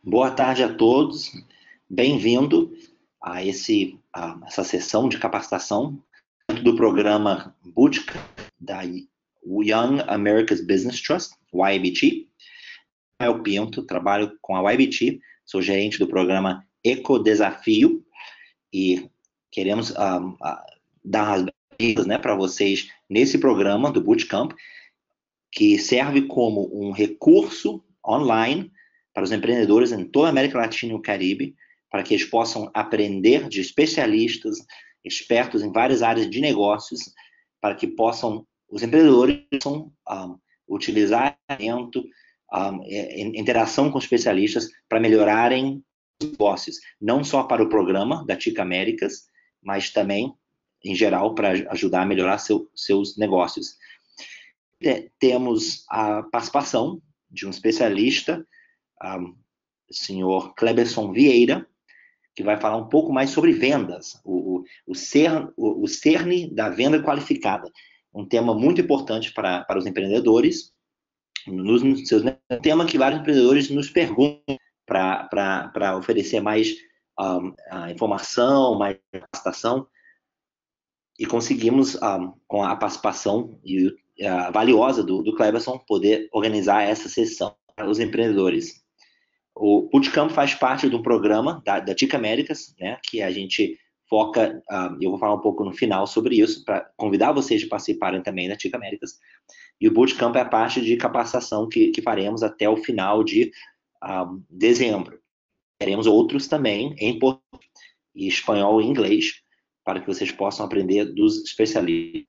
Boa tarde a todos, bem-vindo a essa sessão de capacitação do programa Bootcamp da Young America's Business Trust, YBT. Eu Pinto, trabalho com a YBT, sou gerente do programa Ecodesafio e queremos dar as bem-vindas para vocês nesse programa do Bootcamp, que serve como um recurso online para os empreendedores em toda a América Latina e o Caribe, para que eles possam aprender de especialistas, expertos em várias áreas de negócios, para que os empreendedores possam utilizar interação com especialistas para melhorarem os negócios, não só para o programa da TIC Américas, mas também, em geral, para ajudar a melhorar seus negócios. Temos a participação de um especialista, o senhor Cleberson Vieira, que vai falar um pouco mais sobre vendas, o cerne da venda qualificada, um tema muito importante para os empreendedores, um tema que vários empreendedores nos perguntam para oferecer mais informação, mais capacitação, e conseguimos, com a participação valiosa do Cleberson, poder organizar essa sessão para os empreendedores. O Bootcamp faz parte de um programa da TIC Américas, né, que a gente foca, eu vou falar um pouco no final sobre isso, para convidar vocês a participarem também da TIC Américas. E o Bootcamp é a parte de capacitação que faremos até o final de dezembro. Teremos outros também em português, espanhol e inglês, para que vocês possam aprender dos especialistas.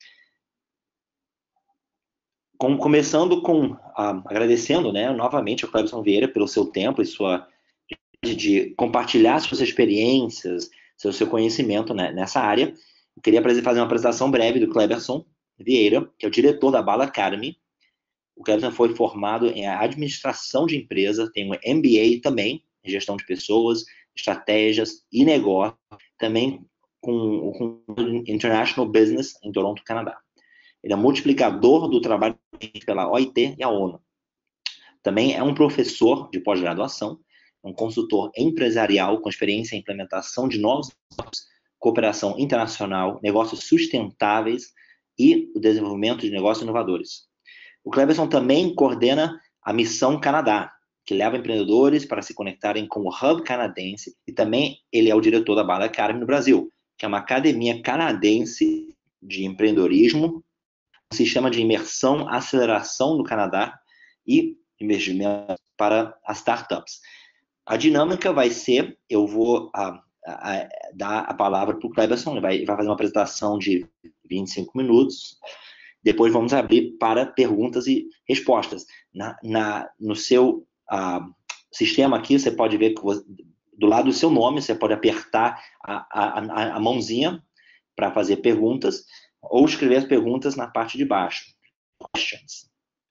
Começando com agradecendo, né, novamente ao Cleberson Vieira pelo seu tempo e de compartilhar suas experiências, seu conhecimento, né, nessa área. Eu queria fazer uma apresentação breve do Cleberson Vieira, que é o diretor da Bala Academy. O Cleberson foi formado em administração de empresa, tem um MBA também em gestão de pessoas, estratégias e negócio, também com International Business em Toronto, Canadá. Ele é multiplicador do trabalho pela OIT e a ONU. Também é um professor de pós-graduação, um consultor empresarial com experiência em implementação de novos negócios, cooperação internacional, negócios sustentáveis e o desenvolvimento de negócios inovadores. O Cleberson também coordena a Missão Canadá, que leva empreendedores para se conectarem com o Hub canadense, e também ele é o diretor da Bala Academy no Brasil, que é uma academia canadense de empreendedorismo, um sistema de imersão, aceleração no Canadá e investimento para as startups. A dinâmica vai ser, eu vou dar a palavra para o Cleberson, ele vai fazer uma apresentação de 25 minutos, depois vamos abrir para perguntas e respostas. No seu sistema aqui, você pode ver que do lado do seu nome, você pode apertar a mãozinha para fazer perguntas, ou escrever as perguntas na parte de baixo. Questions.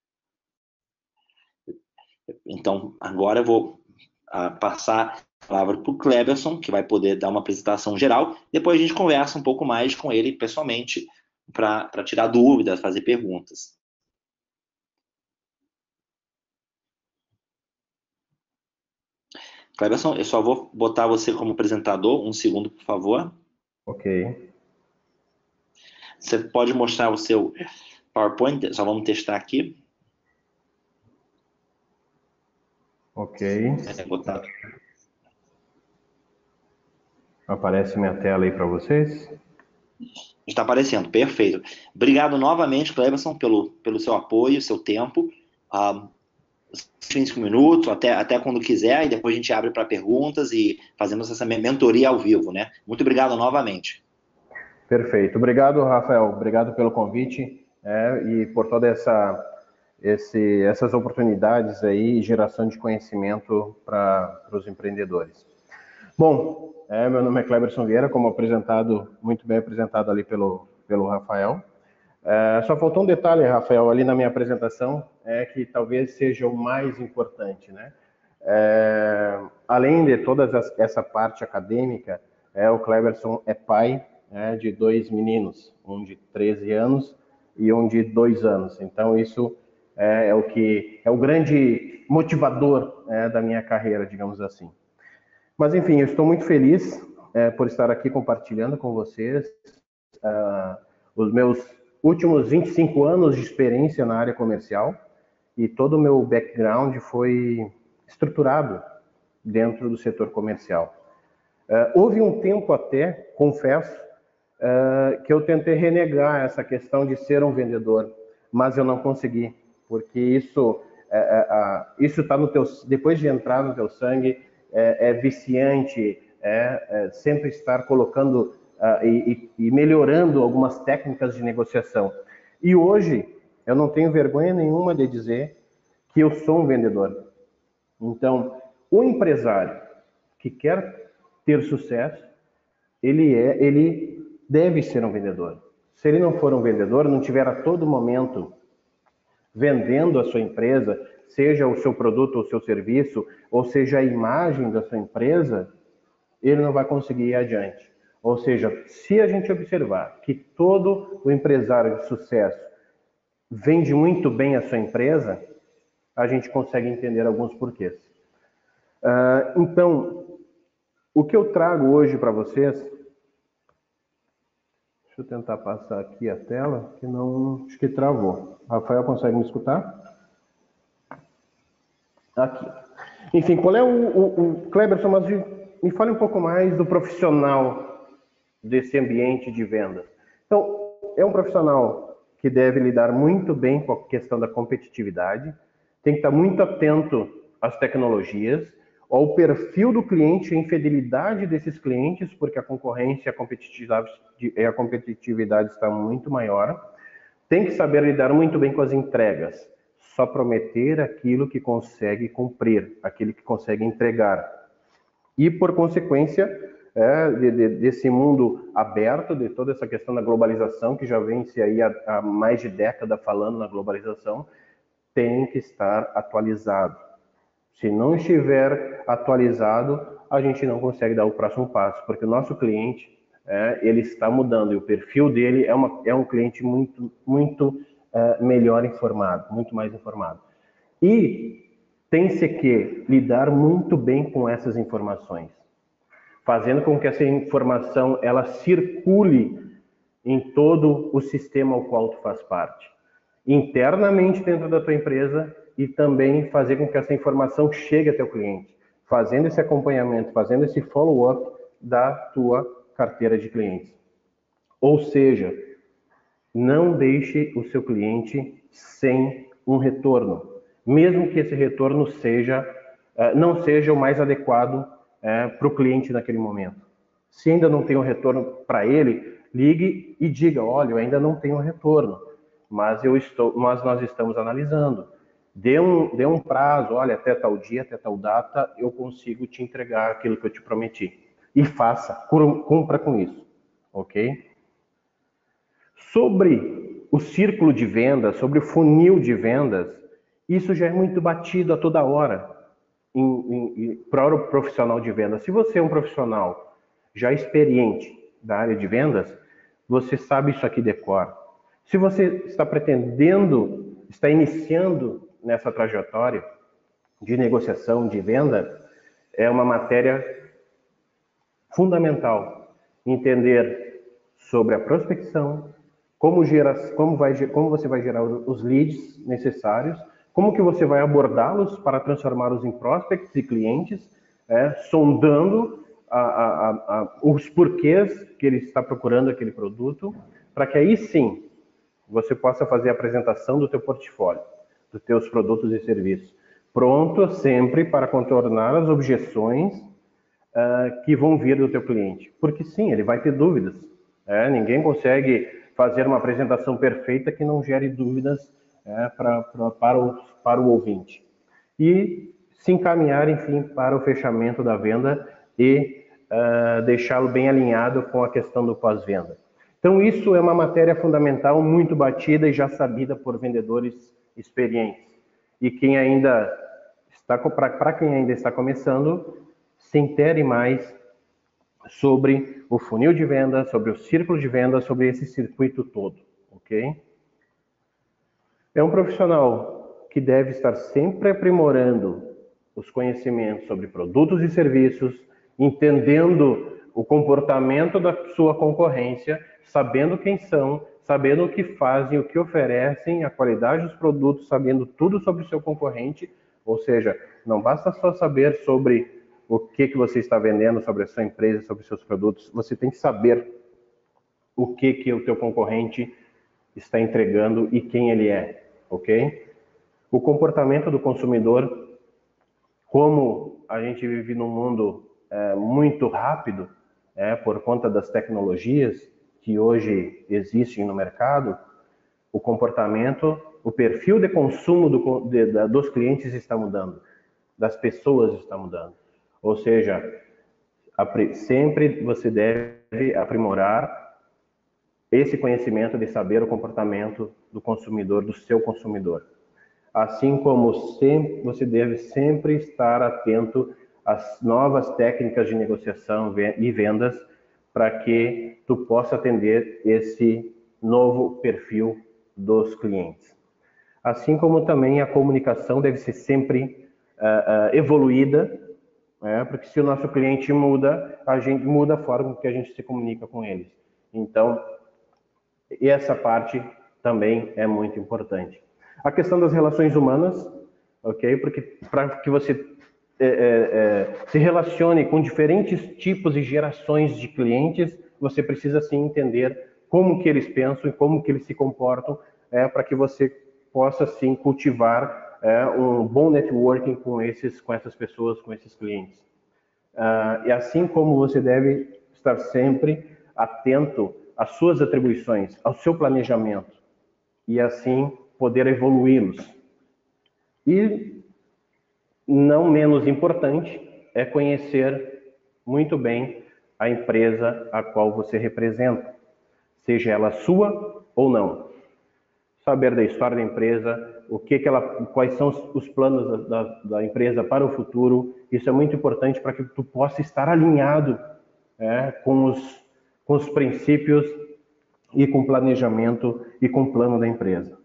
Então, agora eu vou passar a palavra para o Cleberson, que vai poder dar uma apresentação geral. Depois a gente conversa um pouco mais com ele pessoalmente, para tirar dúvidas, fazer perguntas. Cleberson, eu só vou botar você como apresentador. Um segundo, por favor. Ok. Você pode mostrar o seu PowerPoint? Só vamos testar aqui. Ok. Aparece minha tela aí para vocês? Está aparecendo, perfeito. Obrigado novamente, Cleberson, pelo seu apoio, seu tempo. 25 minutos, até quando quiser, e depois a gente abre para perguntas e fazemos essa mentoria ao vivo, né? Muito obrigado novamente. Perfeito. Obrigado, Rafael. Obrigado pelo convite e por todas essas oportunidades aí, geração de conhecimento para os empreendedores. Bom, meu nome é Cleberson Vieira, como muito bem apresentado ali pelo Rafael. Só faltou um detalhe, Rafael, ali na minha apresentação, que talvez seja o mais importante, né? Além de toda essa parte acadêmica, o Cleberson é pai de 2 meninos, um de 13 anos e um de 2 anos. Então, isso é o grande motivador da minha carreira, digamos assim. Mas, enfim, eu estou muito feliz por estar aqui compartilhando com vocês os meus últimos 25 anos de experiência na área comercial, e todo o meu background foi estruturado dentro do setor comercial. Houve um tempo até, confesso, que eu tentei renegar essa questão de ser um vendedor, mas eu não consegui, porque isso está no teu, depois de entrar no teu sangue, é viciante, sempre estar colocando e melhorando algumas técnicas de negociação. E hoje eu não tenho vergonha nenhuma de dizer que eu sou um vendedor. Então, o empresário que quer ter sucesso, ele deve ser um vendedor. Se ele não for um vendedor, não tiver a todo momento vendendo a sua empresa, seja o seu produto ou o seu serviço, ou seja a imagem da sua empresa, ele não vai conseguir ir adiante. Ou seja, se a gente observar que todo o empresário de sucesso vende muito bem a sua empresa, a gente consegue entender alguns porquês. Então, o que eu trago hoje para vocês, deixa eu tentar passar aqui a tela, que não, acho que travou. Rafael, consegue me escutar? Aqui. Enfim, qual é o Cleberson, mas me fale um pouco mais do profissional desse ambiente de vendas. Então, é um profissional que deve lidar muito bem com a questão da competitividade, tem que estar muito atento às tecnologias, ao perfil do cliente, a infidelidade desses clientes, porque a concorrência e a competitividade está muito maior. Tem que saber lidar muito bem com as entregas, só prometer aquilo que consegue cumprir, aquilo que consegue entregar. E, por consequência, desse mundo aberto, de toda essa questão da globalização, que já vem-se aí há mais de década falando na globalização, tem que estar atualizado. Se não estiver atualizado, a gente não consegue dar o próximo passo, porque o nosso cliente, ele está mudando, e o perfil dele é um cliente muito melhor informado, muito mais informado. E tem-se que lidar muito bem com essas informações, fazendo com que essa informação ela circule em todo o sistema ao qual tu faz parte, internamente dentro da tua empresa, e também fazer com que essa informação chegue até o cliente, fazendo esse acompanhamento, fazendo esse follow-up da tua carteira de clientes. Ou seja, não deixe o seu cliente sem um retorno, mesmo que esse retorno não seja o mais adequado para o cliente naquele momento. Se ainda não tem um retorno para ele, ligue e diga: olha, eu ainda não tenho retorno, mas nós estamos analisando. Dê um prazo, olha, até tal dia, até tal data, eu consigo te entregar aquilo que eu te prometi. E faça, cumpra com isso, ok? Sobre o círculo de vendas, sobre o funil de vendas, isso já é muito batido a toda hora para o profissional de vendas. Se você é um profissional já experiente da área de vendas, você sabe isso aqui de cor. Se você está iniciando nessa trajetória de negociação, de venda, é uma matéria fundamental entender sobre a prospecção, como você vai gerar os leads necessários, como que você vai abordá-los para transformá-los em prospects e clientes, sondando os porquês que ele está procurando aquele produto, para que aí sim você possa fazer a apresentação do teu portfólio, dos teus produtos e serviços, pronto sempre para contornar as objeções que vão vir do teu cliente. Porque sim, ele vai ter dúvidas. Ninguém consegue fazer uma apresentação perfeita que não gere dúvidas para o ouvinte. E se encaminhar, enfim, para o fechamento da venda e deixá-lo bem alinhado com a questão do pós-venda. Então, isso é uma matéria fundamental, muito batida e já sabida por vendedores experientes. E para quem ainda está começando, se intere mais sobre o funil de venda, sobre o círculo de venda, sobre esse circuito todo, ok? É um profissional que deve estar sempre aprimorando os conhecimentos sobre produtos e serviços, entendendo o comportamento da sua concorrência, sabendo quem são, sabendo o que fazem, o que oferecem, a qualidade dos produtos, sabendo tudo sobre o seu concorrente. Ou seja, não basta só saber sobre o que você está vendendo, sobre a sua empresa, sobre os seus produtos, você tem que saber o que o teu concorrente está entregando e quem ele é, ok? O comportamento do consumidor, como a gente vive num mundo muito rápido, por conta das tecnologias que hoje existem no mercado, o comportamento, o perfil de consumo dos clientes está mudando, das pessoas está mudando. Ou seja, sempre você deve aprimorar esse conhecimento de saber o comportamento do consumidor, do seu consumidor. Assim como você deve sempre estar atento às novas técnicas de negociação e vendas para que tu possa atender esse novo perfil dos clientes. Assim como também a comunicação deve ser sempre evoluída, porque se o nosso cliente muda, a gente muda a forma que a gente se comunica com eles. Então, essa parte também é muito importante. A questão das relações humanas, ok? Porque para que você se relacione com diferentes tipos e gerações de clientes, você precisa sim entender como que eles pensam e como que eles se comportam, para que você possa sim cultivar um bom networking com essas pessoas, com esses clientes. E assim como você deve estar sempre atento às suas atribuições, ao seu planejamento, e assim poder evoluí-los. E, não menos importante, é conhecer muito bem a empresa a qual você representa, seja ela sua ou não. Saber da história da empresa, quais são os planos da empresa para o futuro, isso é muito importante para que tu possa estar alinhado com os princípios e com o planejamento e com o plano da empresa.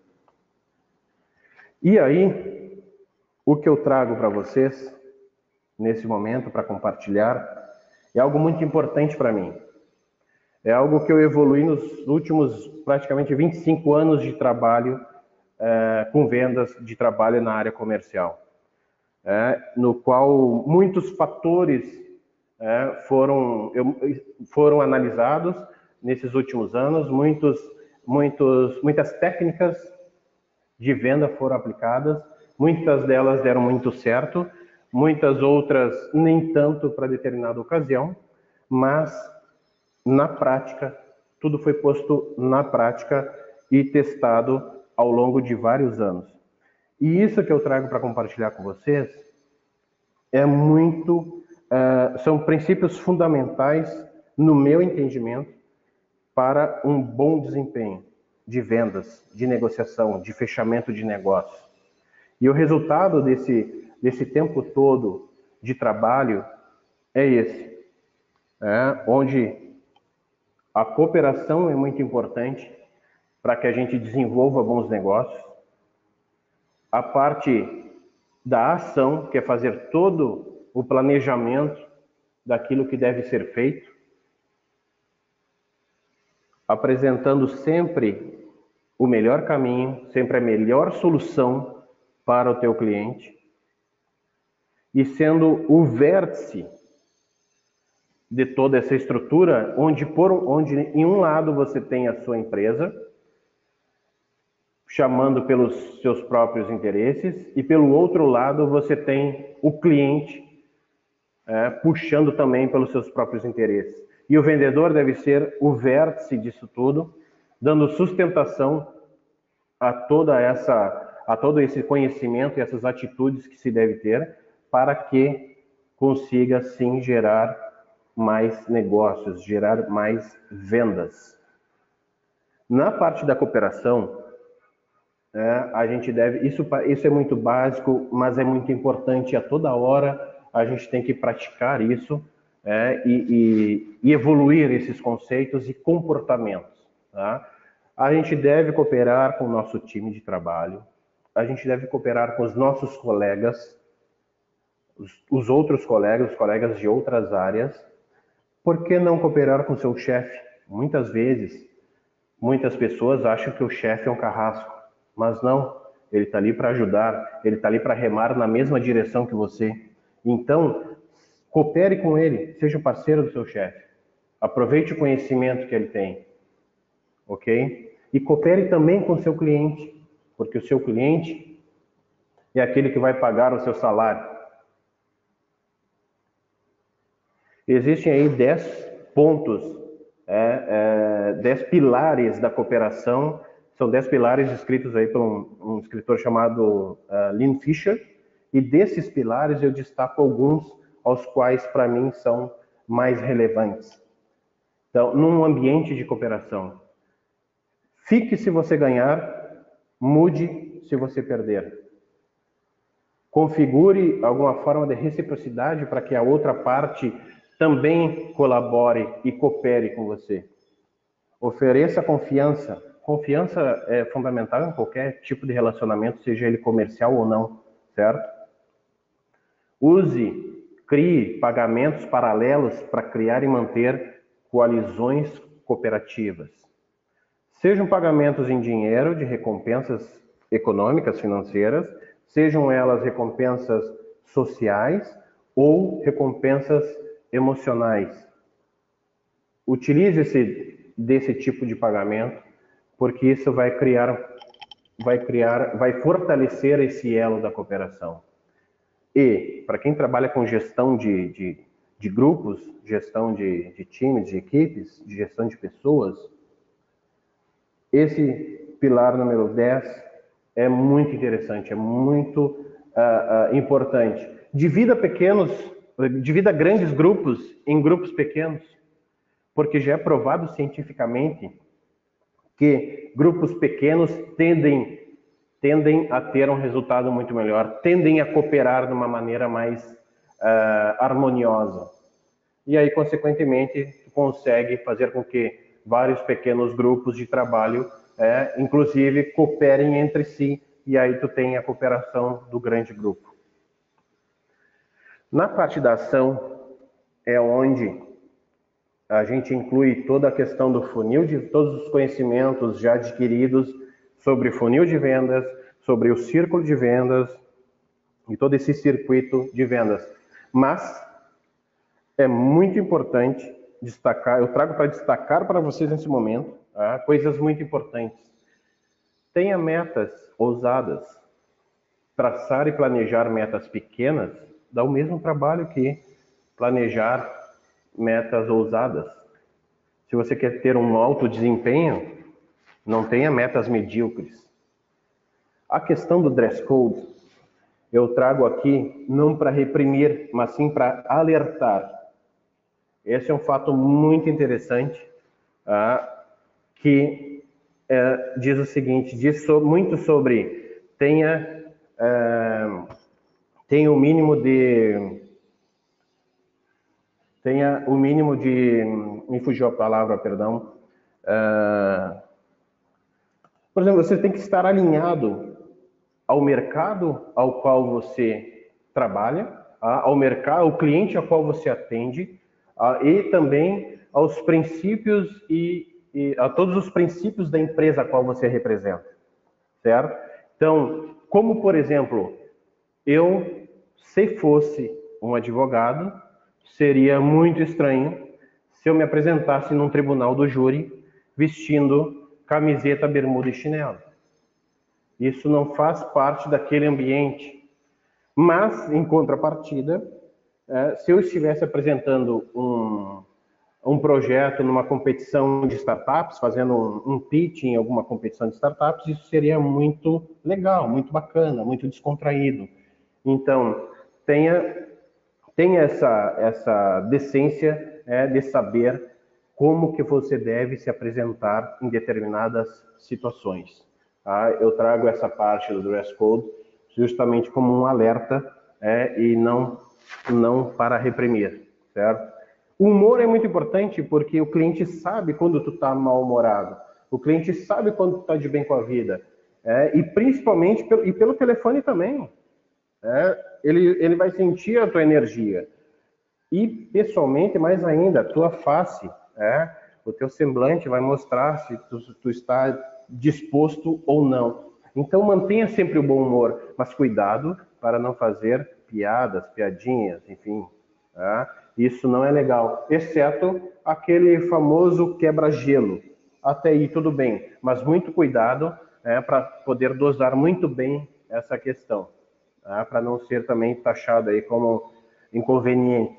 E aí, o que eu trago para vocês, nesse momento, para compartilhar, é algo muito importante para mim. É algo que eu evolui nos últimos, praticamente, 25 anos de trabalho com vendas, de trabalho na área comercial. No qual muitos fatores foram analisados nesses últimos anos, muitas técnicas de venda foram aplicadas, muitas delas deram muito certo, muitas outras nem tanto para determinada ocasião, mas na prática, tudo foi posto na prática e testado ao longo de vários anos. E isso que eu trago para compartilhar com vocês são princípios fundamentais, no meu entendimento, para um bom desempenho de vendas, de negociação, de fechamento de negócio. E o resultado desse tempo todo de trabalho é esse, onde a cooperação é muito importante para que a gente desenvolva bons negócios. A parte da ação, que é fazer todo o planejamento daquilo que deve ser feito, apresentando sempre o melhor caminho, sempre a melhor solução para o teu cliente e sendo o vértice de toda essa estrutura, onde em um lado você tem a sua empresa, chamando pelos seus próprios interesses, e pelo outro lado você tem o cliente puxando também pelos seus próprios interesses. E o vendedor deve ser o vértice disso tudo, dando sustentação a todo esse conhecimento e essas atitudes que se deve ter para que consiga, sim, gerar mais negócios, gerar mais vendas. Na parte da cooperação, a gente deve... Isso é muito básico, mas é muito importante. A toda hora a gente tem que praticar isso e evoluir esses conceitos e comportamentos. Tá? A gente deve cooperar com o nosso time de trabalho, a gente deve cooperar com os nossos colegas, os outros colegas, os colegas de outras áreas. Por que não cooperar com seu chefe? Muitas vezes, muitas pessoas acham que o chefe é um carrasco, mas não. Ele está ali para ajudar, ele está ali para remar na mesma direção que você. Então, coopere com ele, seja parceiro do seu chefe. Aproveite o conhecimento que ele tem, ok? E coopere também com o seu cliente, porque o seu cliente é aquele que vai pagar o seu salário. Existem aí 10 pontos, 10 pilares da cooperação. São 10 pilares escritos aí por um escritor chamado Lynn Fisher. E desses pilares eu destaco alguns aos quais para mim são mais relevantes. Então, num ambiente de cooperação, fique se você ganhar, mude se você perder. Configure alguma forma de reciprocidade para que a outra parte também colabore e coopere com você. Ofereça confiança. Confiança é fundamental em qualquer tipo de relacionamento, seja ele comercial ou não, certo? Crie pagamentos paralelos para criar e manter coalizões cooperativas. Sejam pagamentos em dinheiro de recompensas econômicas, financeiras, sejam elas recompensas sociais ou recompensas emocionais. Utilize desse tipo de pagamento, porque isso vai fortalecer esse elo da cooperação. E, para quem trabalha com gestão de grupos, gestão de times, de equipes, de gestão de pessoas, esse pilar número 10 é muito interessante, é muito importante. Divida grandes grupos em grupos pequenos, porque já é provado cientificamente que grupos pequenos tendem a ter um resultado muito melhor, tendem a cooperar de uma maneira mais harmoniosa. E aí, consequentemente, tu consegue fazer com que vários pequenos grupos de trabalho, inclusive, cooperem entre si, e aí tu tem a cooperação do grande grupo. Na parte da ação, é onde a gente inclui toda a questão do funil, de todos os conhecimentos já adquiridos sobre funil de vendas, sobre o círculo de vendas e todo esse circuito de vendas. Mas é muito importante destacar, eu trago para destacar para vocês nesse momento, coisas muito importantes. Tenha metas ousadas. Traçar e planejar metas pequenas dá o mesmo trabalho que planejar metas ousadas. Se você quer ter um alto desempenho, não tenha metas medíocres. A questão do dress code, eu trago aqui não para reprimir, mas sim para alertar. Esse é um fato muito interessante, que diz o seguinte, diz muito sobre tenha o mínimo de, me fugiu a palavra, perdão. Por exemplo, você tem que estar alinhado ao mercado ao qual você trabalha, ao cliente ao qual você atende, e também aos princípios e a todos os princípios da empresa a qual você representa, certo? Então, como por exemplo, se fosse um advogado, seria muito estranho se eu me apresentasse num tribunal do júri vestindo camiseta, bermuda e chinelo. Isso não faz parte daquele ambiente. Mas, em contrapartida, se eu estivesse apresentando um projeto numa competição de startups, fazendo um pitch em alguma competição de startups, isso seria muito legal, muito bacana, muito descontraído. Então, tenha essa decência de saber como que você deve se apresentar em determinadas situações. Eu trago essa parte do dress code justamente como um alerta e não para reprimir, certo? O humor é muito importante porque o cliente sabe quando tu está mal-humorado, o cliente sabe quando tu está de bem com a vida, e principalmente pelo telefone também. ele vai sentir a tua energia. E, pessoalmente, mais ainda, a tua face, o teu semblante vai mostrar se tu está disposto ou não. Então, mantenha sempre o bom humor, mas cuidado para não fazer piadas, piadinhas, enfim. Isso não é legal, exceto aquele famoso quebra-gelo. Até aí tudo bem, mas muito cuidado para poder dosar muito bem essa questão, para não ser também taxado aí como inconveniente.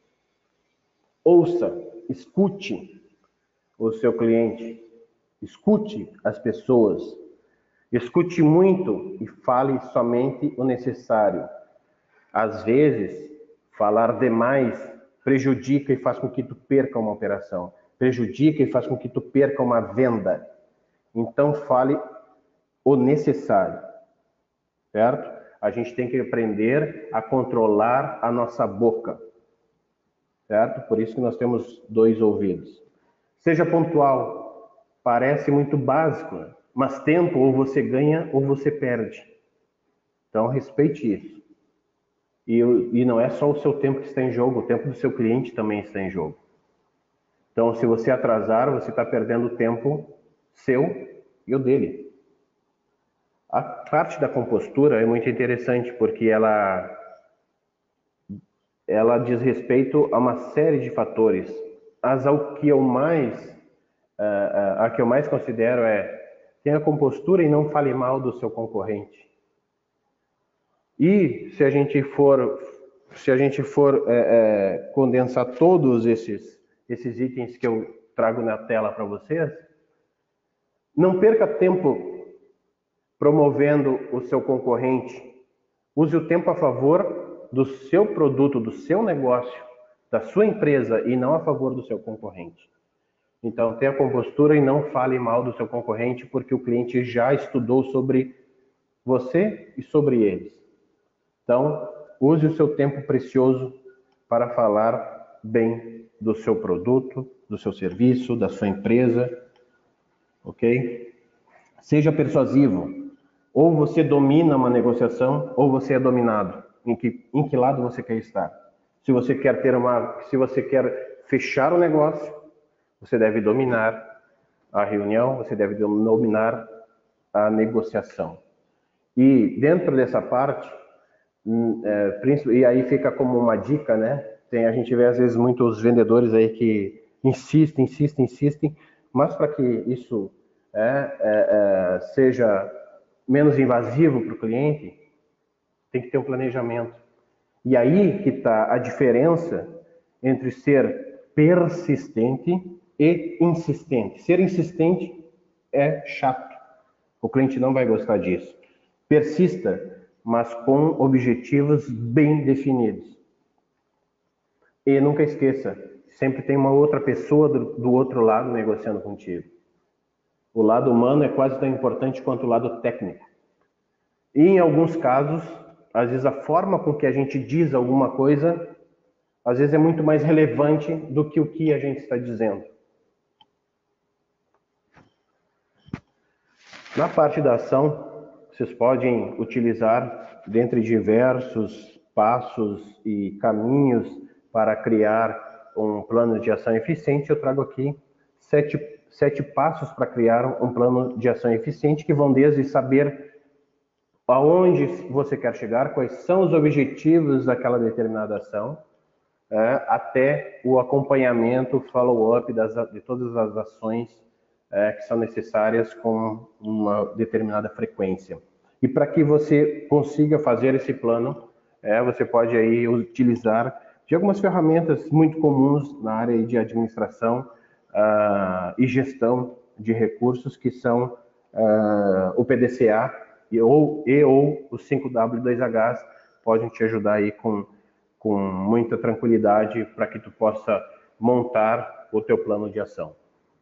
Ouça, escute o seu cliente, escute as pessoas, escute muito e fale somente o necessário. Às vezes, falar demais prejudica e faz com que tu perca uma operação, prejudica e faz com que tu perca uma venda. Então, fale o necessário, certo? A gente tem que aprender a controlar a nossa boca, certo? Por isso que nós temos 2 ouvidos. Seja pontual, parece muito básico, né? Mas tempo ou você ganha ou você perde. Então, respeite isso. E não é só o seu tempo que está em jogo, o tempo do seu cliente também está em jogo. Então, se você atrasar, você está perdendo o tempo seu e o dele. A parte da compostura é muito interessante, porque ela diz respeito a uma série de fatores. A que eu mais considero tenha compostura e não fale mal do seu concorrente. E se a gente for condensar todos esses itens que eu trago na tela para vocês, não perca tempo promovendo o seu concorrente. Use o tempo a favor do seu produto, do seu negócio, da sua empresa e não a favor do seu concorrente. Então, tenha compostura e não fale mal do seu concorrente, porque o cliente já estudou sobre você e sobre eles. Então, use o seu tempo precioso para falar bem do seu produto, do seu serviço, da sua empresa, ok? Seja persuasivo. Ou você domina uma negociação, ou você é dominado. Em que lado você quer estar? Se você quer fechar o negócio, você deve dominar a reunião, você deve dominar a negociação. E dentro dessa parte, e aí fica como uma dica, né? A gente vê às vezes muitos vendedores aí que insistem, mas para que isso seja menos invasivo para o cliente, tem que ter um planejamento. E aí que está a diferença entre ser persistente e insistente. Ser insistente é chato. O cliente não vai gostar disso. Persista, mas com objetivos bem definidos. E nunca esqueça, sempre tem uma outra pessoa do outro lado negociando contigo. O lado humano é quase tão importante quanto o lado técnico. E em alguns casos, às vezes a forma com que a gente diz alguma coisa, às vezes é muito mais relevante do que o que a gente está dizendo. Na parte da ação, vocês podem utilizar, dentre diversos passos e caminhos para criar um plano de ação eficiente, eu trago aqui 7 passos para criar um plano de ação eficiente, que vão desde saber aonde você quer chegar, quais são os objetivos daquela determinada ação, até o acompanhamento, follow-up de todas as ações que são necessárias com uma determinada frequência. E para que você consiga fazer esse plano, você pode aí utilizar de algumas ferramentas muito comuns na área de administração e gestão de recursos, que são o PDCA ou os 5W2Hs, podem te ajudar aí com muita tranquilidade para que tu possa montar o teu plano de ação.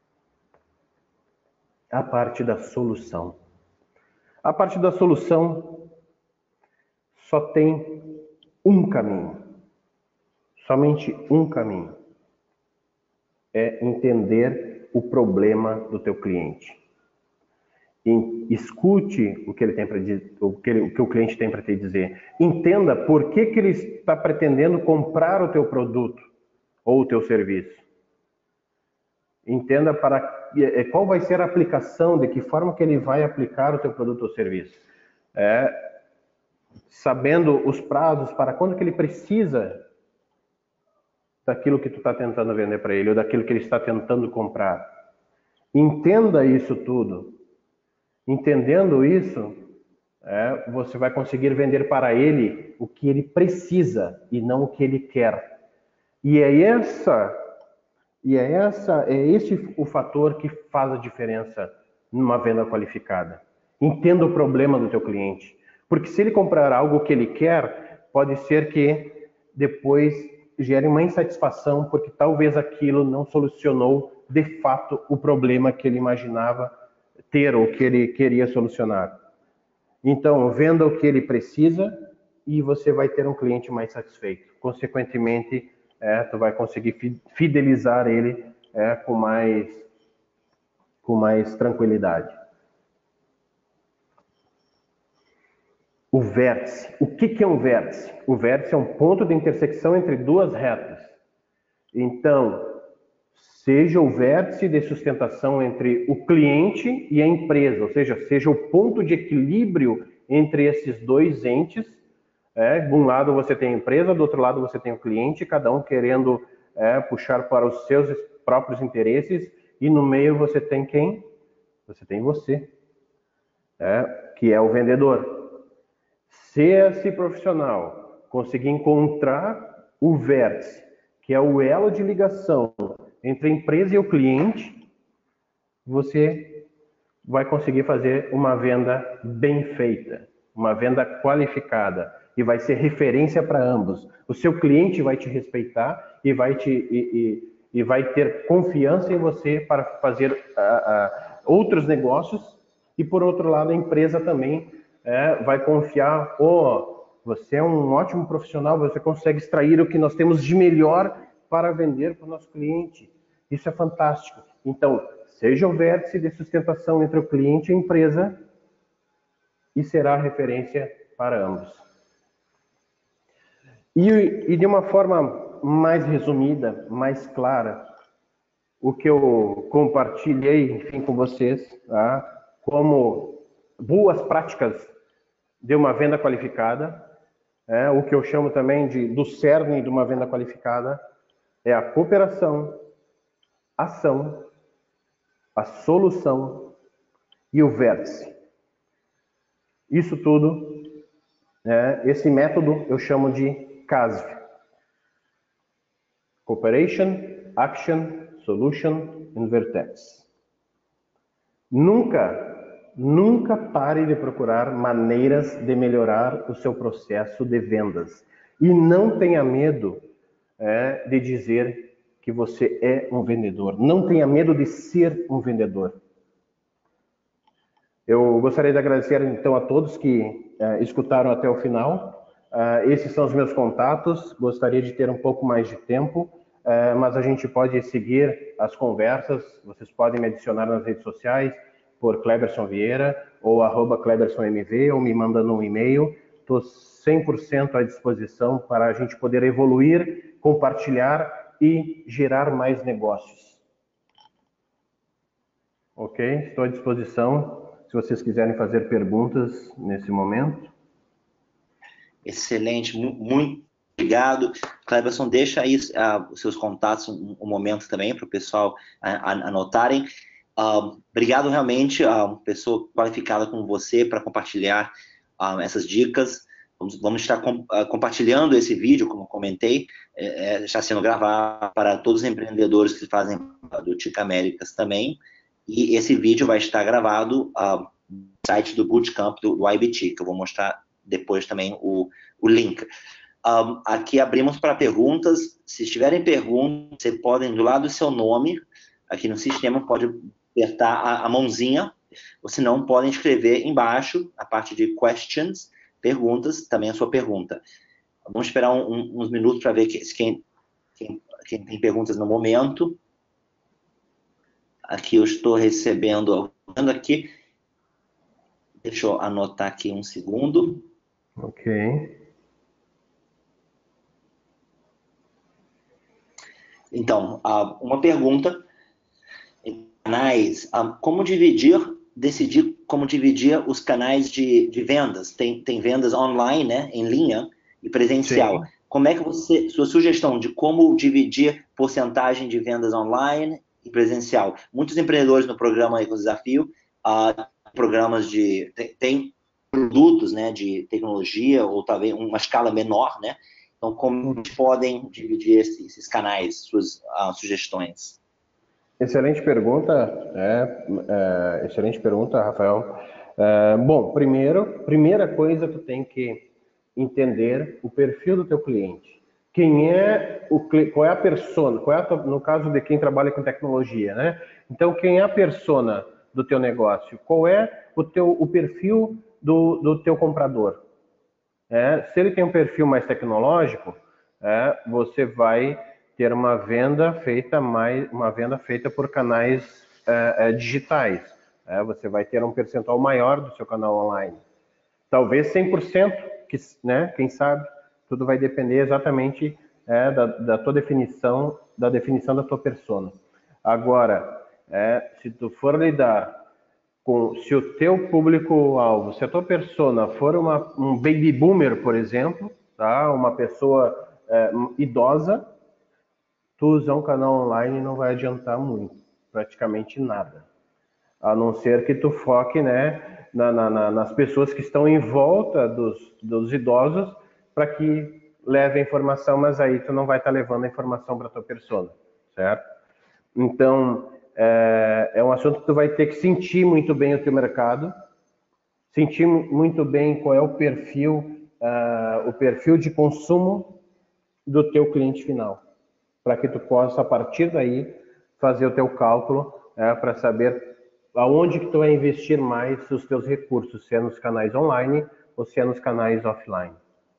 A parte da solução. A parte da solução só tem um caminho. Somente um caminho. É entender o problema do teu cliente. Escute o que ele tem para dizer, o que o cliente tem para te dizer. Entenda por que ele está pretendendo comprar o teu produto ou o teu serviço. Entenda qual vai ser a aplicação, de que forma que ele vai aplicar o teu produto ou serviço. Sabendo os prazos, para quando que ele precisa daquilo que tu está tentando vender para ele, ou daquilo que ele está tentando comprar. Entenda isso tudo. Entendendo isso, você vai conseguir vender para ele o que ele precisa e não o que ele quer. E é esse o fator que faz a diferença numa venda qualificada. Entenda o problema do teu cliente. Porque se ele comprar algo que ele quer, pode ser que depois gere uma insatisfação, porque talvez aquilo não solucionou de fato o problema que ele imaginava ter ou que ele queria solucionar. Então, venda o que ele precisa e você vai ter um cliente mais satisfeito. Consequentemente, tu vai conseguir fidelizar ele com mais tranquilidade. O vértice. O que é um vértice? O vértice é um ponto de intersecção entre duas retas. Então, seja o vértice de sustentação entre o cliente e a empresa, ou seja o ponto de equilíbrio entre esses dois entes. De um lado você tem a empresa, do outro lado você tem o cliente, cada um querendo puxar para os seus próprios interesses, e no meio você tem quem? Você tem você, que é o vendedor. Se esse profissional conseguir encontrar o vértice, que é o elo de ligação entre a empresa e o cliente, você vai conseguir fazer uma venda bem feita, uma venda qualificada, e vai ser referência para ambos. O seu cliente vai te respeitar e vai ter confiança em você para fazer outros negócios, e por outro lado a empresa também vai confiar, você é um ótimo profissional, você consegue extrair o que nós temos de melhor para vender para o nosso cliente. Isso é fantástico. Então, seja o vértice de sustentação entre o cliente e a empresa, e será referência para ambos. E de uma forma mais resumida, mais clara, o que eu compartilhei, enfim, com vocês, como boas práticas de uma venda qualificada, o que eu chamo também do cerne de uma venda qualificada, é a cooperação, a ação, a solução e o vértice. Isso tudo, esse método eu chamo de CASV. Cooperation, Action, Solution and Vertex. Nunca pare de procurar maneiras de melhorar o seu processo de vendas. E não tenha medo de dizer que você é um vendedor. Não tenha medo de ser um vendedor. Eu gostaria de agradecer, então, a todos que escutaram até o final. Esses são os meus contatos. Gostaria de ter um pouco mais de tempo, mas a gente pode seguir as conversas. Vocês podem me adicionar nas redes sociais por Cleberson Vieira ou @ClebersonMV, ou me mandando um e-mail. Estou 100% à disposição para a gente poder evoluir, compartilhar e gerar mais negócios. Ok? Estou à disposição se vocês quiserem fazer perguntas nesse momento. Excelente, muito obrigado. Cleberson, deixa aí os seus contatos um momento também para o pessoal anotarem. Obrigado realmente a uma pessoa qualificada como você para compartilhar essas dicas. Vamos estar compartilhando esse vídeo, como comentei, está sendo gravado para todos os empreendedores que fazem do TIC Américas também, e esse vídeo vai estar gravado no site do Bootcamp do IBT, que eu vou mostrar depois também o link. Aqui abrimos para perguntas. Se tiverem perguntas, você podem, do lado do seu nome, aqui no sistema, pode apertar a mãozinha, ou se não, podem escrever embaixo, a parte de questions, perguntas, também a sua pergunta. Vamos esperar uns minutos para ver quem tem perguntas no momento. Aqui eu estou recebendo aqui. Deixa eu anotar aqui um segundo. Ok. Então, uma pergunta: canais, decidir como dividir os canais de vendas? Tem vendas online, né, em linha e presencial. Sim. Como é que sua sugestão de como dividir porcentagem de vendas online e presencial? Muitos empreendedores no programa Eco Desafio, programas tem produtos, né, de tecnologia ou talvez uma escala menor, né? Então, como podem dividir esses canais, suas sugestões? Excelente pergunta, excelente pergunta, Rafael. Bom, primeira coisa, tu tem que entender o perfil do teu cliente. Qual é a persona, no caso de quem trabalha com tecnologia, né? Então, quem é a persona do teu negócio? Qual é o perfil do teu comprador? Se ele tem um perfil mais tecnológico, você vai ter uma venda feita por canais digitais. Você vai ter um percentual maior do seu canal online. Talvez 100%, né? Quem sabe? Tudo vai depender exatamente da tua definição, da tua persona. Agora, se tu for lidar se o teu público-alvo, se a tua persona for um baby boomer, por exemplo, tá? Uma pessoa idosa, tu usar um canal online não vai adiantar muito, praticamente nada. A não ser que tu foque, né, nas pessoas que estão em volta dos idosos para que leve a informação, mas aí tu não vai estar levando a informação para tua persona, certo? Então, é um assunto que tu vai ter que sentir muito bem o teu mercado, sentir muito bem qual é o perfil de consumo do teu cliente final, para que tu possa, a partir daí, fazer o teu cálculo para saber aonde que tu vai investir mais os teus recursos, se é nos canais online ou se é nos canais offline.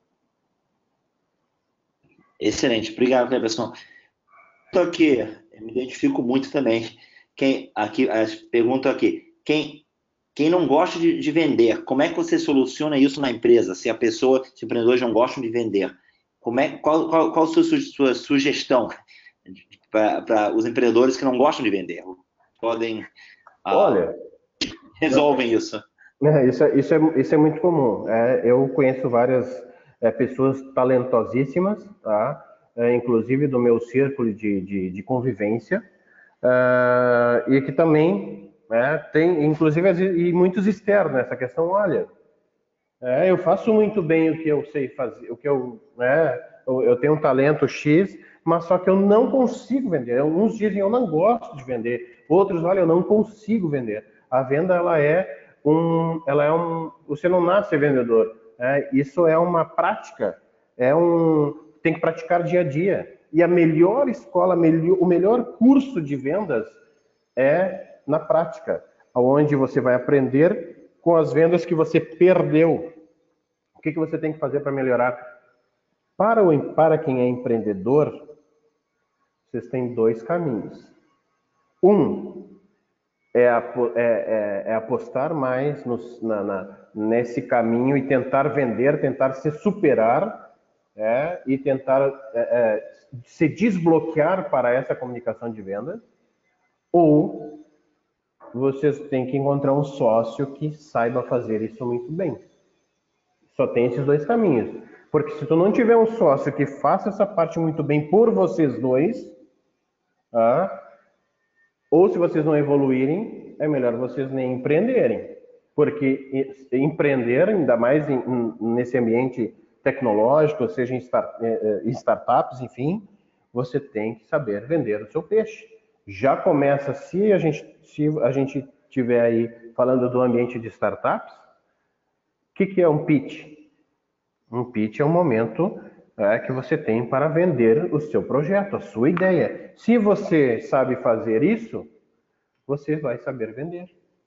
Excelente, obrigado, Cleberson. Estou aqui, eu me identifico muito também. Pergunta aqui, quem não gosta de vender, como é que você soluciona isso na empresa? Se os empreendedores não gostam de vender, qual a sua sugestão para os empreendedores que não gostam de vender? Podem, Olha, resolvem isso. Isso é muito comum. Eu conheço várias pessoas talentosíssimas, tá? Inclusive do meu círculo de convivência, e que também tem, inclusive, e muitos externos nessa questão. Olha, eu faço muito bem o que eu sei fazer, eu tenho um talento X, mas só que eu não consigo vender. Uns dizem eu não gosto de vender, outros, olha, eu não consigo vender. A venda, você não nasce vendedor. Isso é uma prática, tem que praticar dia a dia. E a melhor escola, o melhor curso de vendas é na prática, onde você vai aprender com as vendas que você perdeu. O que você tem que fazer para melhorar? Para quem é empreendedor, vocês têm dois caminhos. Um é apostar mais nesse caminho e tentar vender, tentar se superar, e tentar se desbloquear para essa comunicação de venda. Ou vocês têm que encontrar um sócio que saiba fazer isso muito bem. Só tem esses dois caminhos. Porque se tu não tiver um sócio que faça essa parte muito bem por vocês dois, ou se vocês não evoluírem, é melhor vocês nem empreenderem. Porque empreender, ainda mais nesse ambiente tecnológico, ou seja, em startups, enfim, você tem que saber vender o seu peixe. Já começa, se a gente estiver aí falando do ambiente de startups, o que é um pitch? Um pitch é um momento que você tem para vender o seu projeto, a sua ideia. Se você sabe fazer isso, você vai saber vender.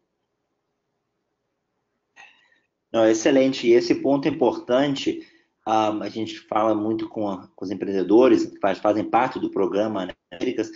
Não, excelente. E esse ponto é importante. A gente fala muito com os empreendedores que fazem parte do programa, né, Américas.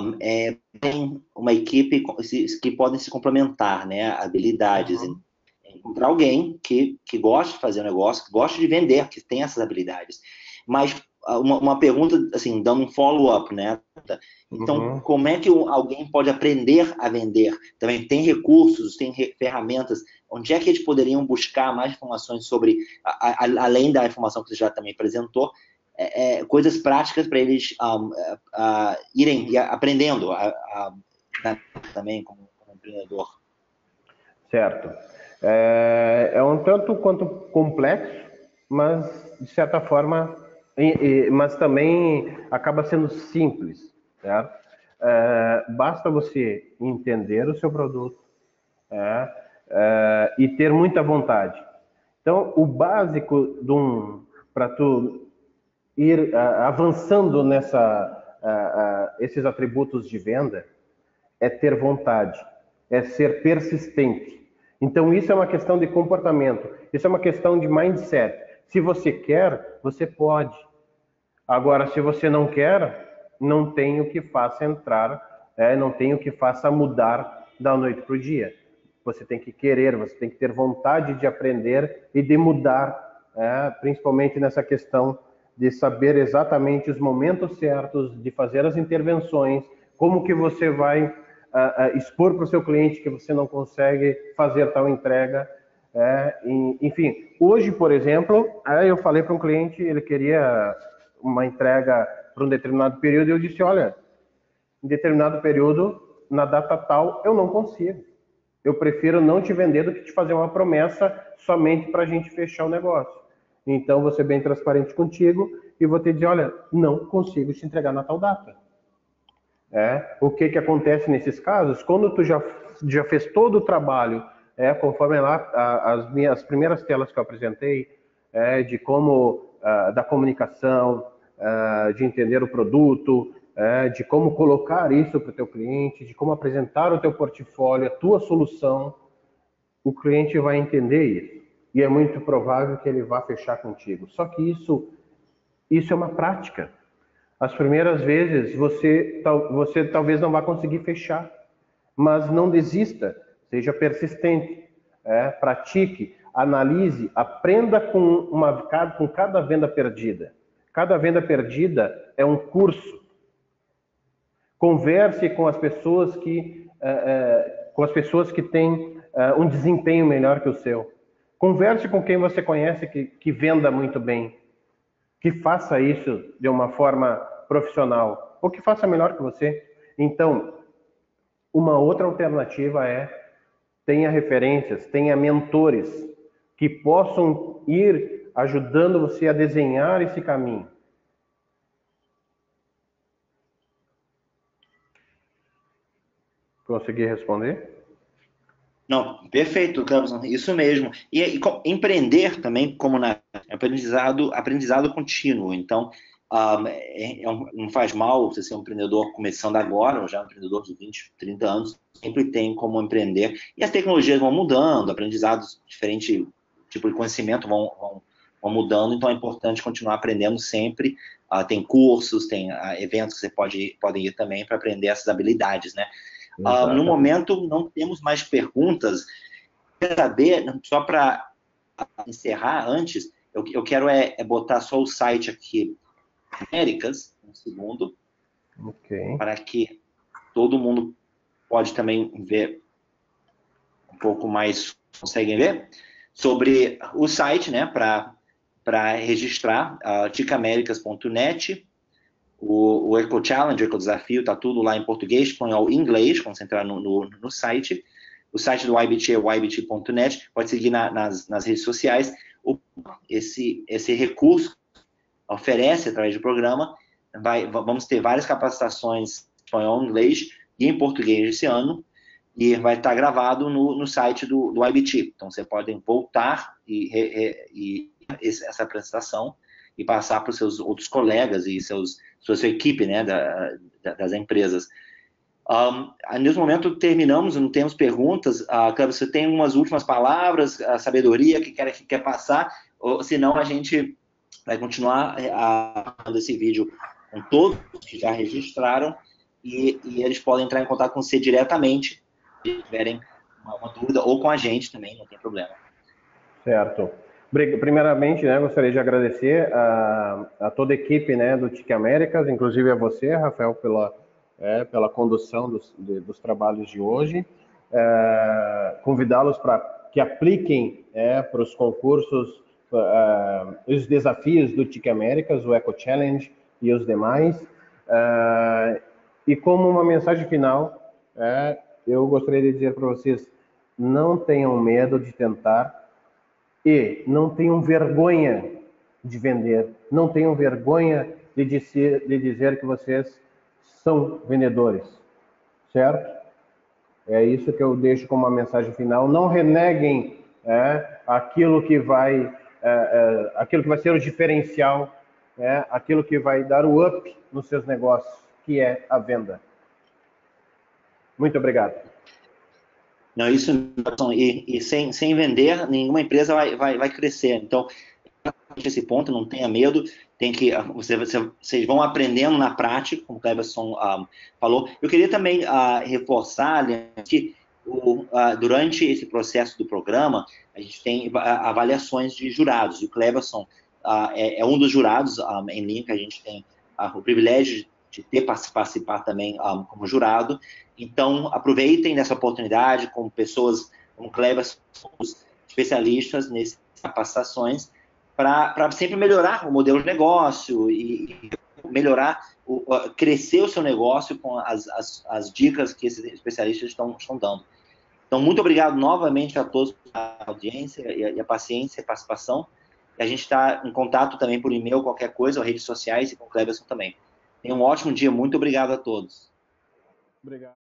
Tem uma equipe que podem se complementar, né? Habilidades em encontrar alguém que gosta de fazer um negócio, que gosta de vender, que tem essas habilidades. Mas uma pergunta, assim, dando um follow-up, né? Então, como é que alguém pode aprender a vender? Também tem recursos, tem ferramentas. Onde é que eles poderiam buscar mais informações sobre, além da informação que você já também apresentou, coisas práticas para eles irem aprendendo também como empreendedor? Certo. É um tanto quanto complexo, mas de certa forma, mas também acaba sendo simples, certo? Basta você entender o seu produto, e ter muita vontade. Então, o básico para tu ir avançando esses atributos de venda é ter vontade, é ser persistente. Então, isso é uma questão de comportamento, isso é uma questão de mindset. Se você quer, você pode. Agora, se você não quer, não tem o que faça entrar, não tem o que faça mudar da noite para o dia. Você tem que querer, você tem que ter vontade de aprender e de mudar, principalmente nessa questão de saber exatamente os momentos certos, de fazer as intervenções, como que você vai expor para o seu cliente que você não consegue fazer tal entrega. Enfim, hoje, por exemplo, eu falei para um cliente, ele queria uma entrega para um determinado período, e eu disse, olha, em determinado período, na data tal, eu não consigo. Eu prefiro não te vender do que te fazer uma promessa somente para a gente fechar o negócio. Então, vou ser bem transparente contigo e vou te dizer, olha, não consigo te entregar na tal data. O que acontece nesses casos? Quando tu já fez todo o trabalho, conforme lá as primeiras telas que eu apresentei, de como, da comunicação, de entender o produto, de como colocar isso para o teu cliente, de como apresentar o teu portfólio, a tua solução, o cliente vai entender isso. E é muito provável que ele vá fechar contigo. Só que isso é uma prática. As primeiras vezes você talvez não vá conseguir fechar, mas não desista, seja persistente, pratique, analise, aprenda com cada venda perdida. Cada venda perdida é um curso. Converse com as pessoas que têm um desempenho melhor que o seu. Converse com quem você conhece que venda muito bem, que faça isso de uma forma profissional, ou que faça melhor que você. Então, uma outra alternativa tenha referências, tenha mentores que possam ir ajudando você a desenhar esse caminho. Consegui responder? Não, perfeito, Clemson, isso mesmo. E empreender também, como aprendizado contínuo. Então, não faz mal você ser um empreendedor começando agora, ou já um empreendedor de 20, 30 anos, sempre tem como empreender. E as tecnologias vão mudando, aprendizados, diferentes tipos de conhecimento vão mudando, então é importante continuar aprendendo sempre. Tem cursos, tem eventos que você podem ir também para aprender essas habilidades, né? No momento, não temos mais perguntas. Quero saber, só para encerrar antes, eu quero botar só o site aqui, Américas, um segundo, para que todo mundo pode também ver um pouco mais, conseguem ver, sobre o site, né, para registrar, ticamericas.net. O Eco Challenge, o Eco Desafio, está tudo lá em português, espanhol e inglês, quando você entrar no site. O site do YBT é o ybt.net, pode seguir nas redes sociais. Esse recurso oferece, através do programa, vamos ter várias capacitações em espanhol, inglês e em português esse ano, e vai estar gravado no site do YBT. Então, você pode voltar e essa apresentação e passar para os seus outros colegas e sua equipe, né, das empresas. Nesse momento, terminamos, não temos perguntas. Cláudio, você tem umas últimas palavras, a sabedoria que quer passar? Ou, senão, a gente vai continuar dando esse vídeo com todos que já registraram e eles podem entrar em contato com você diretamente se tiverem uma dúvida, ou com a gente também, não tem problema. Certo. Primeiramente, né, gostaria de agradecer a toda a equipe, né, do TIC Américas, inclusive a você, Rafael, pela condução dos trabalhos de hoje. Convidá-los para que apliquem para os concursos os desafios do TIC Américas, o Eco Challenge e os demais. E como uma mensagem final, eu gostaria de dizer para vocês, não tenham medo de tentar e não tenham vergonha de vender, não tenham vergonha de dizer que vocês são vendedores, certo? É isso que eu deixo como uma mensagem final. Não reneguem aquilo que vai ser o diferencial, aquilo que vai dar o up nos seus negócios, que é a venda. Muito obrigado. Não, isso, e sem vender, nenhuma empresa vai crescer. Então, esse ponto, não tenha medo, vocês vão aprendendo na prática, como o Cleverson falou. Eu queria também reforçar que durante esse processo do programa, a gente tem avaliações de jurados, e o Cleverson é um dos jurados em linha, que a gente tem o privilégio de ter participar também como jurado. Então, aproveitem dessa oportunidade, como pessoas como Cleverson, especialistas nessas capacitações, para sempre melhorar o modelo de negócio e melhorar, crescer o seu negócio com as dicas que esses especialistas estão dando. Então, muito obrigado novamente a todos a audiência e a paciência e a participação. E a gente está em contato também por e-mail, qualquer coisa, ou redes sociais, e com o Cleverson também. Tenham um ótimo dia. Muito obrigado a todos. Obrigado.